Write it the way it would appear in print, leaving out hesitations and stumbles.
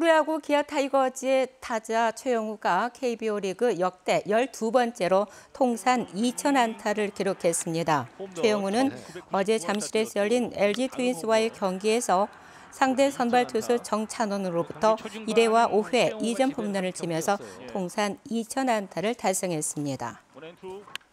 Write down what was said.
프로야구 기아 타이거즈의 타자 최영우가 KBO 리그 역대 12번째로 통산 2,000안타를 기록했습니다. 최영우는 어제 잠실에서 열린 LG 트윈스와의 경기에서 상대 선발 투수 정찬원으로부터 1회와 5회 2점 홈런을 치면서 통산 2,000안타를 달성했습니다.